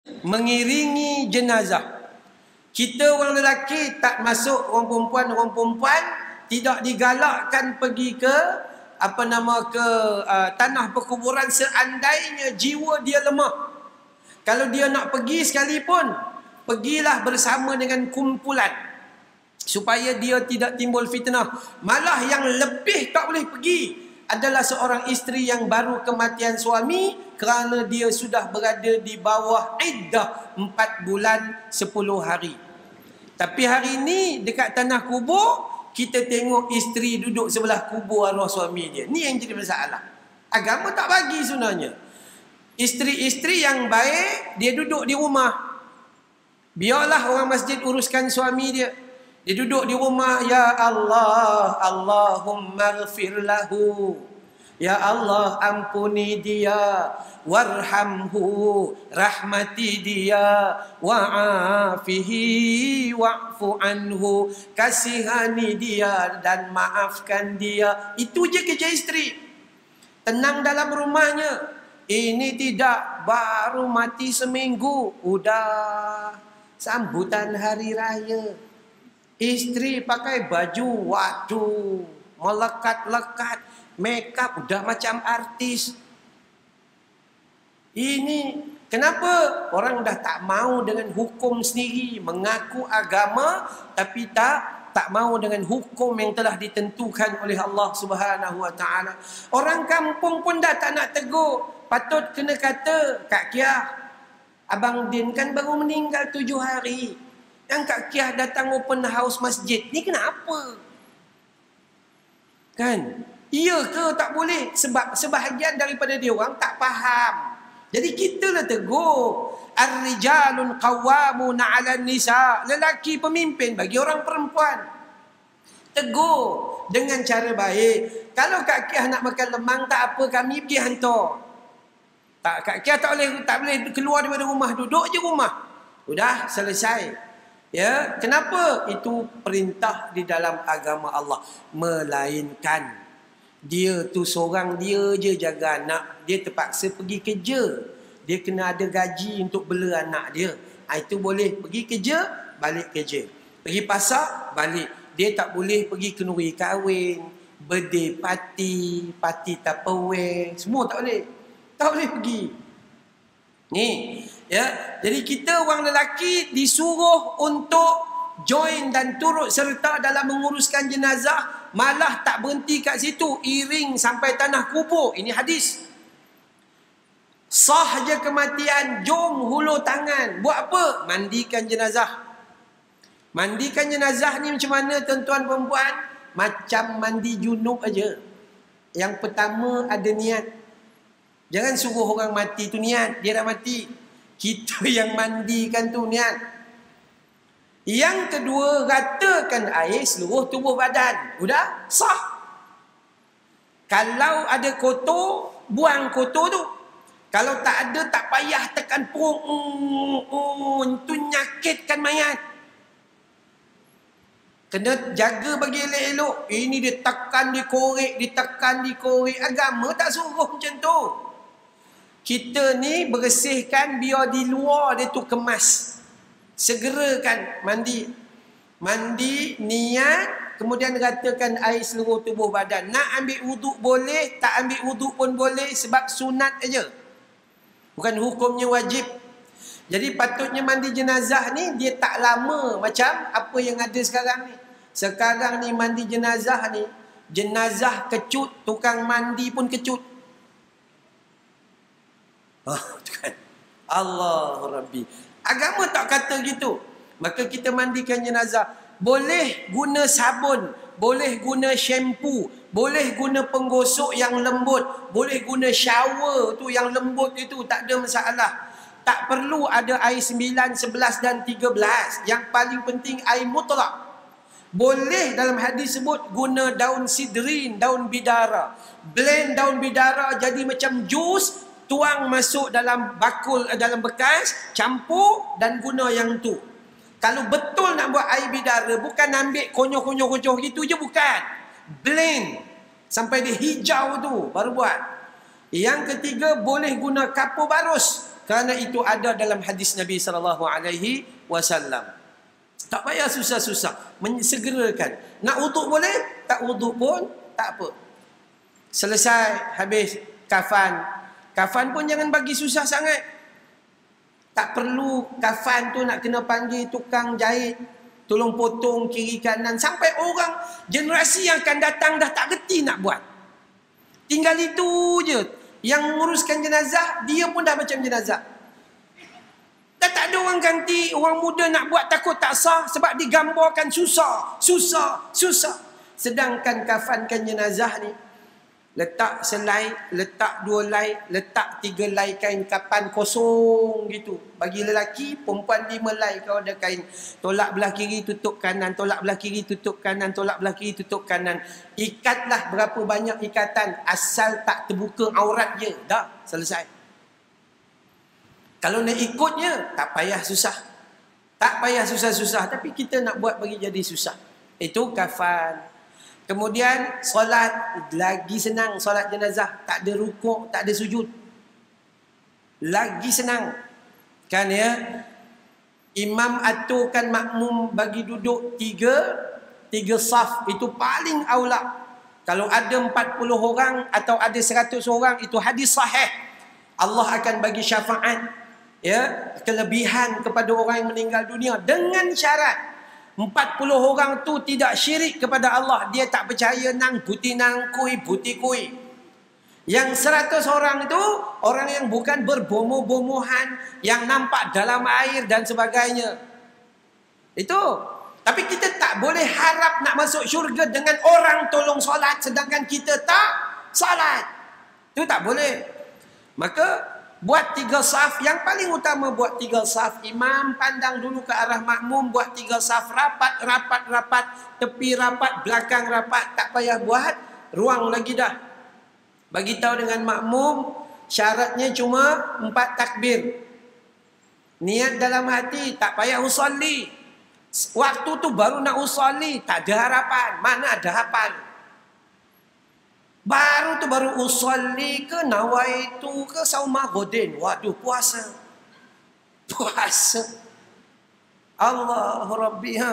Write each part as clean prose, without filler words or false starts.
mengiringi jenazah. Kita orang lelaki tak masuk, orang perempuan tidak digalakkan pergi ke tanah perkuburan seandainya jiwa dia lemah. Kalau dia nak pergi sekalipun, pergilah bersama dengan kumpulan supaya dia tidak timbul fitnah. Malah yang lebih tak boleh pergi adalah seorang isteri yang baru kematian suami kerana dia sudah berada di bawah iddah 4 bulan 10 hari. Tapi hari ini dekat tanah kubur, kita tengok isteri duduk sebelah kubur arwah suami dia. Ni yang jadi masalah. Agama tak bagi sebenarnya. Isteri-isteri yang baik, dia duduk di rumah. Biarlah orang masjid uruskan suami dia. Dia duduk di rumah, ya Allah, Allahumma ghfir lahu. Ya Allah, ampuni dia, warhamhu, rahmati dia, wa'afihi wa'fu anhu, kasihani dia dan maafkan dia. Itu je kerja isteri. Tenang dalam rumahnya. Ini tidak, baru mati seminggu, udah sambutan hari raya. Isteri pakai baju, waduh, melekat-lekat, make up udah macam artis. Ini kenapa orang dah tak mau dengan hukum sendiri, mengaku agama tapi tak mau dengan hukum yang telah ditentukan oleh Allah Subhanahu Wa Taala. Orang kampung pun dah tak nak tegur, patut kena kata, Kak Kiah, Abang Din kan baru meninggal 7 hari. Yang Kak Kiah datang open house masjid ni kenapa? Kan? Iya ke tak boleh? Sebab sebahagian daripada dia orang tak faham. Jadi kita lah tegur. Ar-rijalun qawwamuna 'alan nisa. Lelaki pemimpin bagi orang perempuan. Tegur dengan cara baik. Kalau Kak Kiah nak makan lemang tak apa, kami pergi hantar. Tak, Kak Kiah tak boleh keluar daripada rumah, duduk je rumah. Udah selesai. Ya, kenapa? Itu perintah di dalam agama Allah. Melainkan dia tu seorang dia je jaga anak, dia terpaksa pergi kerja. Dia kena ada gaji untuk bela anak dia. Itu boleh pergi kerja, balik kerja. Pergi pasar, balik. Dia tak boleh pergi kenduri kahwin, birthday party, party Tupperware, semua tak boleh. Tak boleh pergi. Ni, ya. Jadi kita orang lelaki disuruh untuk join dan turut serta dalam menguruskan jenazah, malah tak berhenti kat situ, iring sampai tanah kubur. Ini hadis. Sah je kematian, jom hulur tangan. Buat apa? Mandikan jenazah. Mandikan jenazah ni macam mana tuan-tuan perempuan? Macam mandi junub aja. Yang pertama ada niat. Jangan suruh orang mati tu niat, dia dah mati. Kita yang mandikan tu niat. Yang kedua, ratakan air seluruh tubuh badan. Udah? Sah. Kalau ada kotor, buang kotor tu. Kalau tak ada, tak payah tekan perut. Itu nyakitkan mayat. Kena jaga bagi elok-elok. Ini ditekan, dikorek, ditekan, dikorek. Agama tak suruh macam tu. Kita ni bersihkan biar di luar dia tu kemas. Segerakan mandi. Mandi, niat, kemudian ratakan air seluruh tubuh badan. Nak ambil wuduk boleh, tak ambil wuduk pun boleh sebab sunat aja. Bukan hukumnya wajib. Jadi patutnya mandi jenazah ni dia tak lama macam apa yang ada sekarang ni. Sekarang ni mandi jenazah ni, jenazah kecut, tukang mandi pun kecut. Kan? Allah Rabbi. Agama tak kata gitu. Maka kita mandikan jenazah. Boleh guna sabun, boleh guna shampoo, boleh guna penggosok yang lembut, boleh guna shower tu yang lembut itu, tak ada masalah. Tak perlu ada air 9, 11 dan 13. Yang paling penting air mutlak. Boleh dalam hadis sebut guna daun sidrin, daun bidara. Blend daun bidara jadi macam jus, tuang masuk dalam bakul, dalam bekas, campur dan guna yang tu. Kalau betul nak buat air bidara, bukan ambil konyoh-konyoh gitu je, bukan. Blend sampai dia hijau tu baru buat. Yang ketiga, boleh guna kapur barus. Kerana itu ada dalam hadis Nabi SAW. Tak payah susah-susah. Segerakan. Nak wuduk boleh? Tak wuduk pun tak apa. Selesai, habis kafan. Kafan pun jangan bagi susah sangat. Tak perlu kafan tu nak kena panggil tukang jahit, tolong potong kiri kanan. Sampai orang generasi yang akan datang dah tak reti nak buat. Tinggal itu je. Yang menguruskan jenazah, dia pun dah macam jenazah. Dah tak ada orang ganti. Orang muda nak buat takut tak sah sebab digambarkan susah. Sedangkan kafankan jenazah ni, letak selai, letak 2 lai, letak 3 lai kain kapan kosong gitu. Bagi lelaki, perempuan 5 lai kalau ada kain. Tolak belah kiri, tutup kanan. Tolak belah kiri, tutup kanan. Tolak belah kiri, tutup kanan. Ikatlah berapa banyak ikatan. Asal tak terbuka aurat je. Dah, selesai. Kalau nak ikutnya, tak payah susah. Tak payah susah-susah. Tapi kita nak buat bagi jadi susah. Itu kafan. Kemudian solat, lagi senang solat jenazah. Tak ada rukuk, tak ada sujud. Lagi senang. Kan ya? Imam aturkan makmum bagi duduk 3 saf. Itu paling aula. Kalau ada 40 orang atau ada 100 orang, itu hadis sahih. Allah akan bagi syafaat, ya, kelebihan kepada orang yang meninggal dunia dengan syarat 40 orang tu tidak syirik kepada Allah. Dia tak percaya nang putih nang kui, putih kui. Yang 100 orang itu orang yang bukan berbomoh-bomohan, yang nampak dalam air dan sebagainya. Itu. Tapi kita tak boleh harap nak masuk syurga dengan orang tolong solat sedangkan kita tak solat. Itu tak boleh. Maka buat 3 saf. Yang paling utama buat 3 saf. Imam pandang dulu ke arah makmum. Buat 3 saf. Rapat. Tepi rapat. Belakang rapat. Tak payah buat. Ruang lagi dah. Bagi tahu dengan makmum. Syaratnya cuma 4 takbir. Niat dalam hati. Tak payah usolli. Waktu tu baru nak usolli. Tak ada harapan. Mana ada harapan. Baru usolli ke nawaitu ke sauma godin. Waduh, puasa. Allahu Rabbi.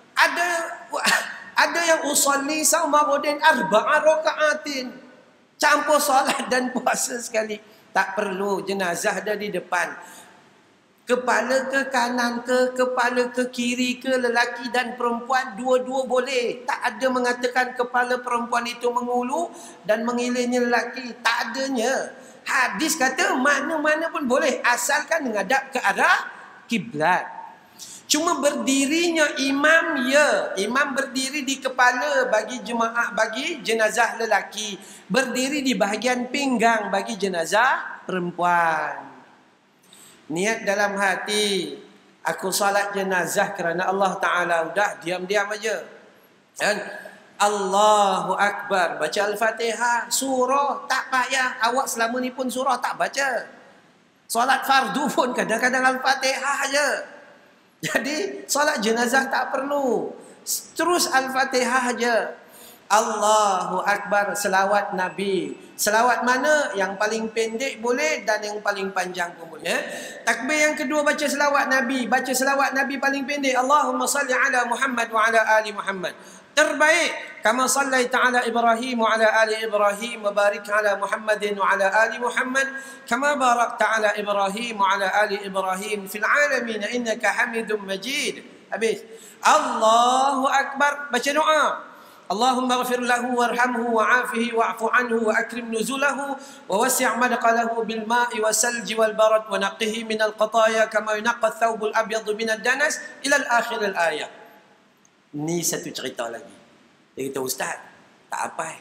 Ada yang usolli sauma godin 4 rakaatin. Campur solat dan puasa sekali. Tak perlu, jenazah ada di depan. Kepala ke kanan ke, kepala ke kiri ke, lelaki dan perempuan, dua-dua boleh. Tak ada mengatakan kepala perempuan itu mengulu dan mengilirnya lelaki. Tak adanya. Hadis kata mana-mana pun boleh asalkan menghadap ke arah kiblat. Cuma berdirinya imam, ya. Imam berdiri di kepala bagi jemaah, bagi jenazah lelaki. Berdiri di bahagian pinggang bagi jenazah perempuan. Niat dalam hati, aku salat jenazah kerana Allah Ta'ala. Udah, diam-diam aja. Dan Allahu Akbar. Baca Al-Fatihah. Surah tak payah. Awak selama ni pun surah tak baca. Salat fardu pun kadang-kadang Al-Fatihah aja. Jadi salat jenazah tak perlu. Terus Al-Fatihah aja. Allahu Akbar, selawat Nabi. Selawat mana? Yang paling pendek boleh dan yang paling panjang pun boleh. Takbir yang kedua baca selawat Nabi. Baca selawat Nabi paling pendek. Allahumma salli ala Muhammad wa ala ali Muhammad. Terbaik. Kama sallaita ala Ibrahim wa ala ali Ibrahim wa barik ala Muhammadin wa ala ali Muhammad. Kama barakta ala Ibrahim wa ala ali Ibrahim fil alamin innaka Hamidum Majid. Habis. Allahu Akbar. Baca doa. Allahumma ghafir lahu warhamhu wa'afihi wa'fu anhu wa akrim nuzulahu wa wasi' madqalahu bil ma'i wa salji wal barad wa naqqihi min al qataya kama yunqqa ath-thawbul abyad min ad-danas ila al-akhir al-ayah. Ni satu cerita lagi. Dia kata, ustaz, tak apa.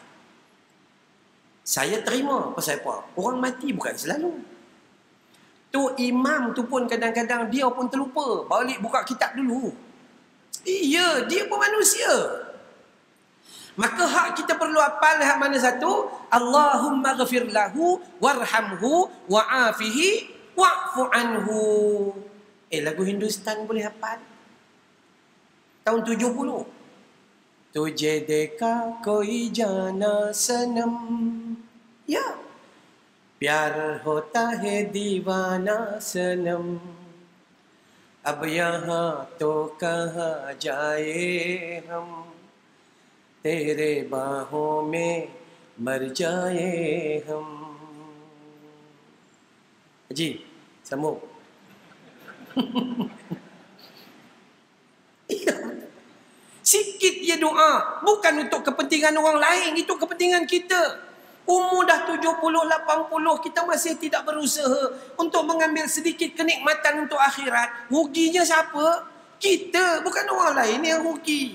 Saya terima. Pasal apa? Orang mati bukan selalu. Tu imam tu pun kadang-kadang dia pun terlupa. Balik buka kitab dulu. Iya, dia pun manusia. Maka hak kita perlu hafal hak mana satu? Allahumma ghafir lahu warhamhu wa'afihi wa'fu anhu. Lagu Hindustan boleh hafal? Tahun 70. Tujhe dekha koi jana sanam. Ya. प्यार होता है दीवाना सनम, अब यहाँ तो कहाँ जाए हम, तेरे बाहों में मर जाए हम. Haji, sambung. Sikit je doa. Bukan untuk kepentingan orang lain. Itu kepentingan kita. Umur dah 70, 80. Kita masih tidak berusaha untuk mengambil sedikit kenikmatan untuk akhirat. Ruginya siapa? Kita. Bukan orang lain yang rugi.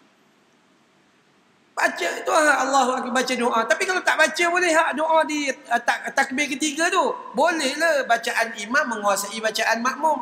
Baca tu Allahu Akbar, baca doa. Tapi kalau tak baca boleh hak doa di takbir ketiga tu. Bolehlah bacaan imam menguasai bacaan makmum.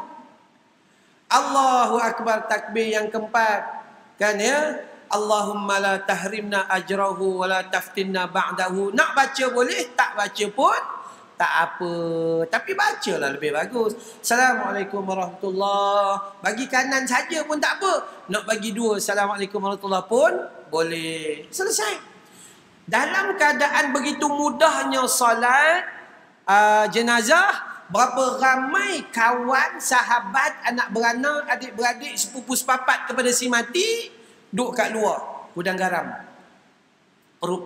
Allahu Akbar takbir yang keempat. Kan ya? Allahumma la tahrimna ajrahu wa la taftinna ba'dahu. Nak baca boleh, tak baca pun tak apa. Tapi bacalah lebih bagus. Assalamualaikum warahmatullahi. Bagi kanan saja pun tak apa. Nak bagi dua Assalamualaikum warahmatullahi pun boleh. Selesai. Dalam keadaan begitu mudahnya solat jenazah, berapa ramai kawan, sahabat, anak beranak, adik-beradik, sepupu sepapat kepada si mati duduk kat luar gudang garam. Perut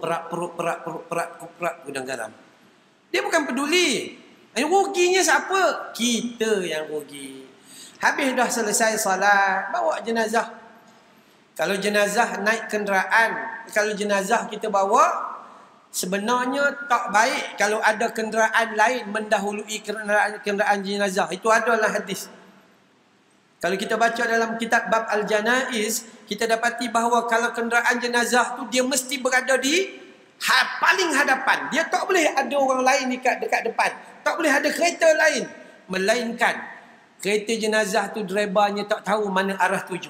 perak gudang garam. Dia bukan peduli. Yang ruginya siapa? Kita yang rugi. Habis dah selesai solat, bawa jenazah. Kalau jenazah naik kenderaan, kalau jenazah kita bawa, sebenarnya tak baik kalau ada kenderaan lain mendahului kenderaan jenazah. Itu adalah hadis. Kalau kita baca dalam kitab Bab Al-Janaiz, kita dapati bahawa kalau kenderaan jenazah tu dia mesti berada di paling hadapan. Dia tak boleh ada orang lain dekat depan. Tak boleh ada kereta lain. Melainkan kereta jenazah tu drivernya tak tahu mana arah tuju.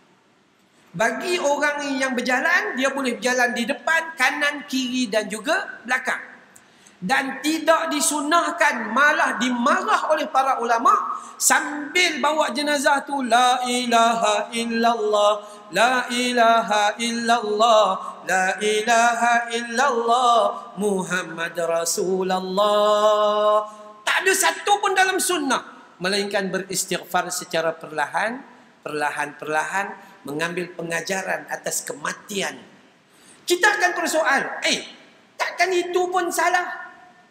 Bagi orang yang berjalan, dia boleh berjalan di depan, kanan, kiri dan juga belakang. Dan tidak disunahkan, malah dimarah oleh para ulama sambil bawa jenazah tu la ilaha illallah, la ilaha illallah, la ilaha illallah, Muhammad Rasulullah. Tak ada satu pun dalam sunnah, melainkan beristighfar secara perlahan, mengambil pengajaran atas kematian. Kita akan bersoal, takkan itu pun salah?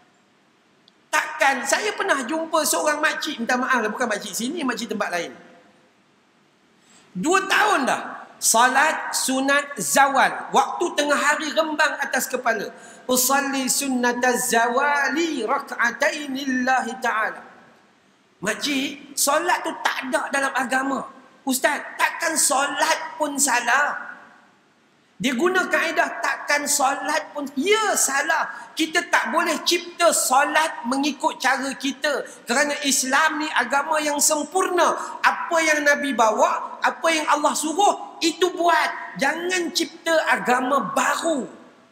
Takkan? Saya pernah jumpa seorang makcik, minta maaf lah, bukan makcik sini, makcik tempat lain. 2 tahun dah salat sunat zawal, waktu tengah hari rembang atas kepala. Usalli sunnataz zawali rak'atain lillahi ta'ala. Makcik, solat tu tak ada dalam agama. Ustaz, takkan solat pun salah? Dia guna kaedah takkan solat pun. Ya, salah. Kita tak boleh cipta solat mengikut cara kita. Kerana Islam ni agama yang sempurna. Apa yang Nabi bawa, apa yang Allah suruh, itu buat. Jangan cipta agama baru.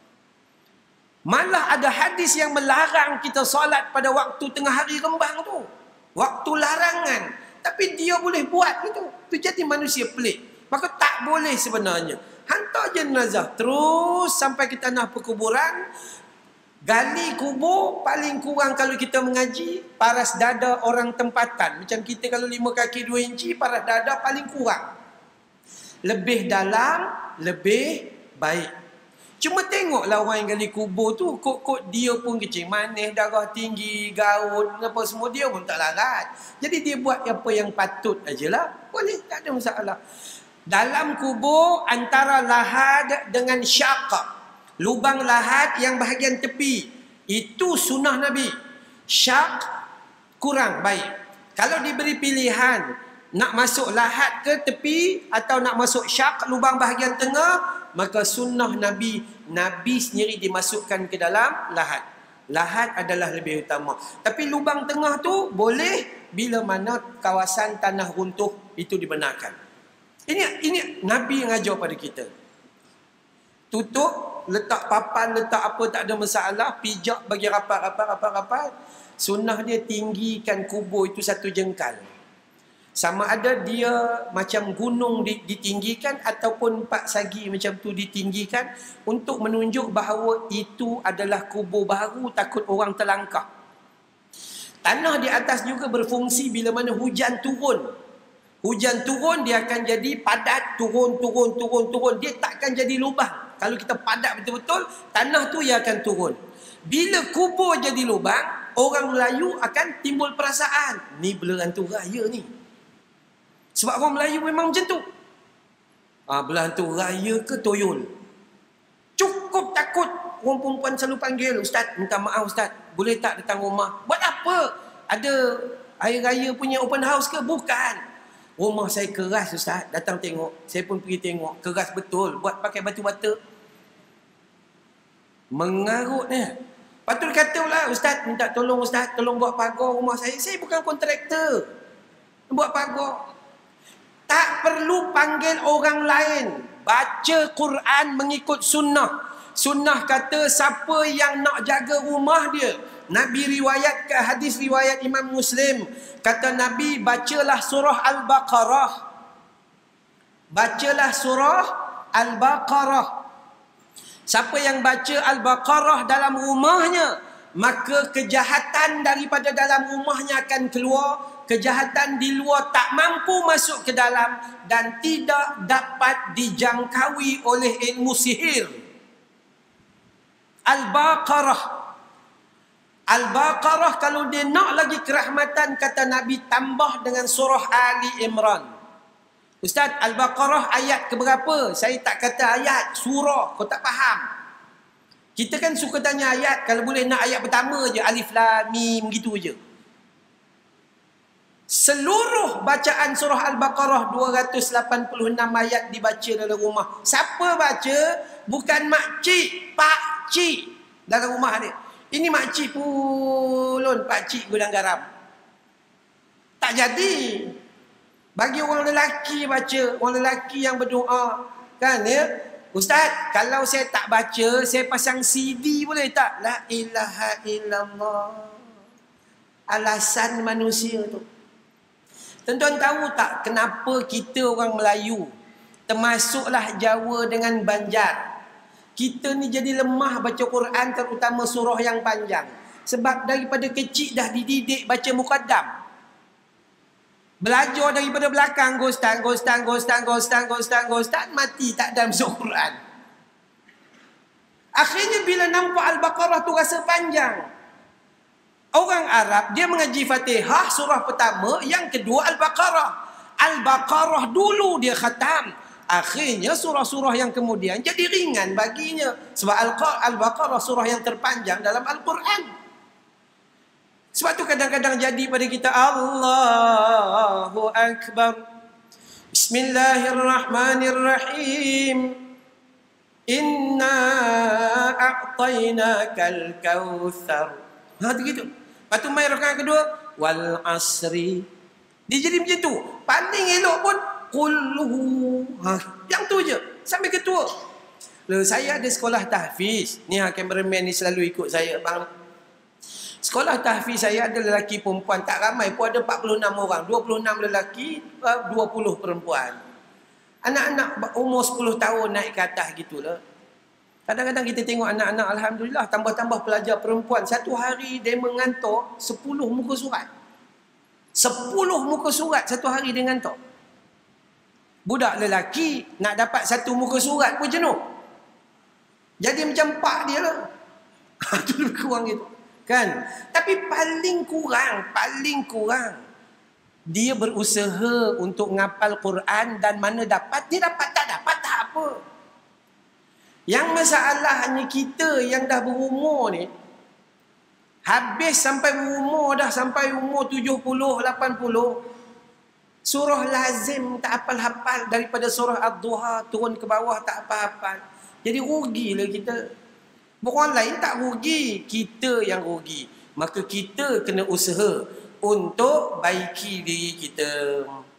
Malah ada hadis yang melarang kita solat pada waktu tengah hari rembang tu. Waktu larangan. Tapi dia boleh buat itu. Itu jadi manusia pelik. Maka tak boleh sebenarnya. Hantar jenazah terus sampai ke tanah perkuburan. Gali kubur paling kurang kalau kita mengaji, paras dada orang tempatan. Macam kita kalau 5 kaki 2 inci, paras dada paling kurang. Lebih dalam, lebih baik. Cuma tengoklah orang yang gali kubur tu, kok dia pun kecil manis, darah tinggi, gaun, apa semua, dia pun tak larat. Jadi dia buat apa yang patut ajalah. Boleh, tak ada masalah. Dalam kubur antara lahad dengan syaq, lubang lahad yang bahagian tepi, itu sunnah Nabi. Syaq kurang baik. Kalau diberi pilihan nak masuk lahad ke tepi atau nak masuk syaq, lubang bahagian tengah, maka sunnah Nabi sendiri dimasukkan ke dalam lahad. Lahad adalah lebih utama. Tapi lubang tengah tu boleh bila mana kawasan tanah runtuh itu dibenarkan. Ini Nabi yang ajar pada kita. Tutup, letak papan, letak apa, tak ada masalah. Pijak bagi rapat. Sunnah dia tinggikan kubur itu 1 jengkal. Sama ada dia macam gunung ditinggikan ataupun 4 sagi macam tu ditinggikan untuk menunjuk bahawa itu adalah kubur baru, takut orang terlangkah. Tanah di atas juga berfungsi bila mana hujan turun. Hujan turun dia akan jadi padat, turun. Dia takkan jadi lubang. Kalau kita padat betul-betul, tanah tu ia akan turun. Bila kubur jadi lubang, orang Melayu akan timbul perasaan, ni bela hantu raya ni. Sebab orang Melayu memang macam tu. Bela hantu raya ke toyol. Cukup takut. Orang perempuan selalu panggil, "Ustaz, minta maaf Ustaz, boleh tak datang rumah?" Buat apa? Ada hari raya punya open house ke? Bukan. Rumah saya keras Ustaz, datang tengok. Saya pun pergi tengok, keras betul. Buat pakai batu bata. Mengarut ni. Lepas tu kata pula, "Ustaz, minta tolong Ustaz, tolong buat pagar rumah saya." Saya bukan kontraktor. Buat pagar. Tak perlu panggil orang lain. Baca Quran mengikut sunnah. Sunnah kata siapa yang nak jaga rumah dia. Nabi riwayatkan hadis riwayat Imam Muslim. Kata Nabi, bacalah surah Al-Baqarah. Bacalah surah Al-Baqarah. Siapa yang baca Al-Baqarah dalam rumahnya, maka kejahatan daripada dalam rumahnya akan keluar. Kejahatan di luar tak mampu masuk ke dalam dan tidak dapat dijangkaui oleh ilmu sihir. Al-Baqarah. Al-Baqarah kalau dia nak lagi kerahmatan, kata Nabi, tambah dengan surah Ali Imran. Ustaz, Al-Baqarah ayat keberapa? Saya tak kata ayat, surah. Kau tak faham. Kita kan suka tanya ayat. Kalau boleh nak ayat pertama je, Alif Lam Mim gitu je. Seluruh bacaan surah Al-Baqarah 286 ayat dibaca dalam rumah. Siapa baca? Bukan makcik, pakcik dalam rumah dia. Ini makcik pulun, pakcik gudang garam. Tak jadi. Bagi orang lelaki baca, orang lelaki yang berdoa, kan ya? "Ustaz, kalau saya tak baca, saya pasang CD boleh tak?" La ilaha illallah. Alasan manusia tu. Tuan-tuan tahu tak kenapa kita orang Melayu, termasuklah Jawa dengan Banjar, kita ni jadi lemah baca Quran, terutama surah yang panjang. Sebab daripada kecil dah dididik baca muqaddam. Belajar daripada belakang, gostan, mati tak ada masuk Quran. Akhirnya bila nampak Al-Baqarah tu rasa panjang. Orang Arab, dia mengaji Fatihah surah pertama, yang kedua Al-Baqarah. Al-Baqarah dulu dia khatam. Akhirnya surah-surah yang kemudian jadi ringan baginya. Sebab Al-Baqarah surah yang terpanjang dalam Al-Quran. Sebab tu kadang-kadang jadi pada kita, Allahu Akbar. Bismillahirrahmanirrahim. Inna a'tainakal kautsar. Gitu. Lepas tu main rakaat kedua, wal asri. Dia jadi macam tu. Paling elok pun qulhu. Yang tu je sampai ketua. Saya ada sekolah tahfiz. Ni kameraman ni selalu ikut saya, bang. Sekolah tahfiz saya ada lelaki perempuan tak ramai pun, ada 46 orang, 26 lelaki, 20 perempuan. Anak-anak umur 10 tahun naik ke atas gitulah. Kadang-kadang kita tengok anak-anak, alhamdulillah, tambah-tambah pelajar perempuan. Satu hari dia mengantuk 10 muka surat. 10 muka surat satu hari dia mengantuk. Budak lelaki nak dapat satu muka surat pun jenuh. Jadi macam pak dia lah. Itu lebih kurang gitu. Kan? Tapi paling kurang dia berusaha untuk ngapal Quran, dan mana dapat, dia dapat, tak dapat tak apa. Yang masalahnya kita yang dah berumur ni, habis sampai berumur, dah sampai umur 70, 80, surah lazim tak hafal-hafal, daripada surah Ad-Duha turun ke bawah tak hafal-hafal. Jadi rugilah kita. Orang lain tak rugi, kita yang rugi. Maka kita kena usaha untuk baiki diri kita.